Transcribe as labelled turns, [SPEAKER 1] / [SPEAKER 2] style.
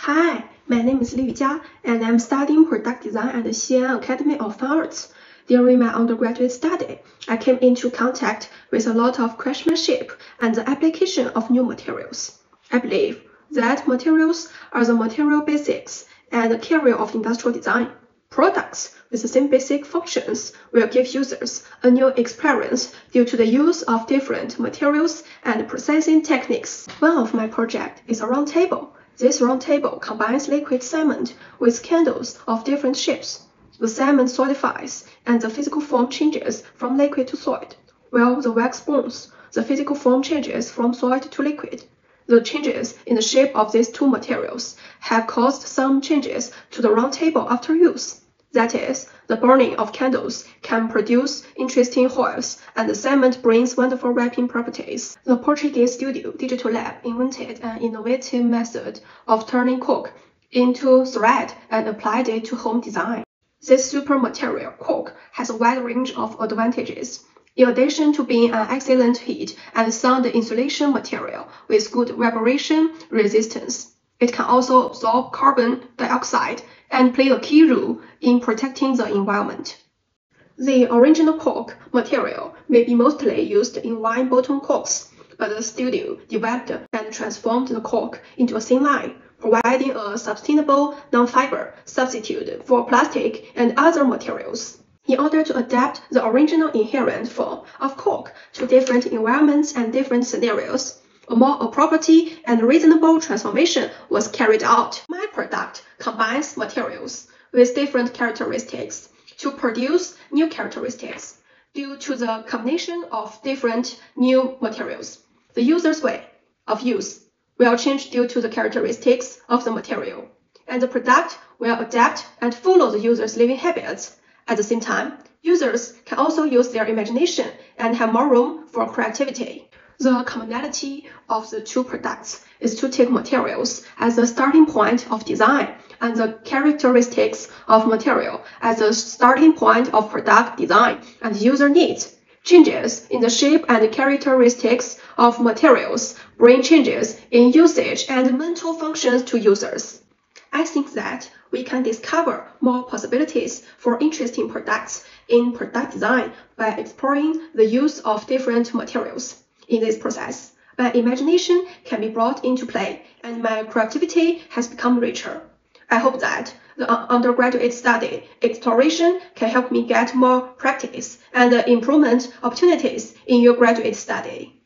[SPEAKER 1] Hi, my name is Yujia, and I'm studying product design at the Xi'an Academy of Fine Arts. During my undergraduate study, I came into contact with a lot of craftsmanship and the application of new materials. I believe that materials are the material basics and the carrier of industrial design. Products with the same basic functions will give users a new experience due to the use of different materials and processing techniques. One of my projects is a round table. This round table combines liquid cement with candles of different shapes. The cement solidifies and the physical form changes from liquid to solid, while the wax burns. The physical form changes from solid to liquid. The changes in the shape of these two materials have caused some changes to the round table after use. That is, the burning of candles can produce interesting oils, and the cement brings wonderful wrapping properties. The Portuguese studio Digital Lab invented an innovative method of turning cork into thread and applied it to home design. This super material cork has a wide range of advantages. In addition to being an excellent heat and sound insulation material with good vibration resistance, it can also absorb carbon dioxide and play a key role in protecting the environment. The original cork material may be mostly used in wine bottle corks, but the studio developed and transformed the cork into a thin line, providing a sustainable non-fiber substitute for plastic and other materials. In order to adapt the original inherent form of cork to different environments and different scenarios, a more appropriate and reasonable transformation was carried out. My product combines materials with different characteristics to produce new characteristics. Due to the combination of different new materials, the user's way of use will change due to the characteristics of the material, and the product will adapt and follow the user's living habits. At the same time, users can also use their imagination and have more room for creativity. The commonality of the two products is to take materials as the starting point of design and the characteristics of material as the starting point of product design and user needs. Changes in the shape and characteristics of materials bring changes in usage and mental functions to users. I think that we can discover more possibilities for interesting products in product design by exploring the use of different materials. In this process, my imagination can be brought into play and my creativity has become richer. I hope that the undergraduate study exploration can help me get more practice and improvement opportunities in your graduate study.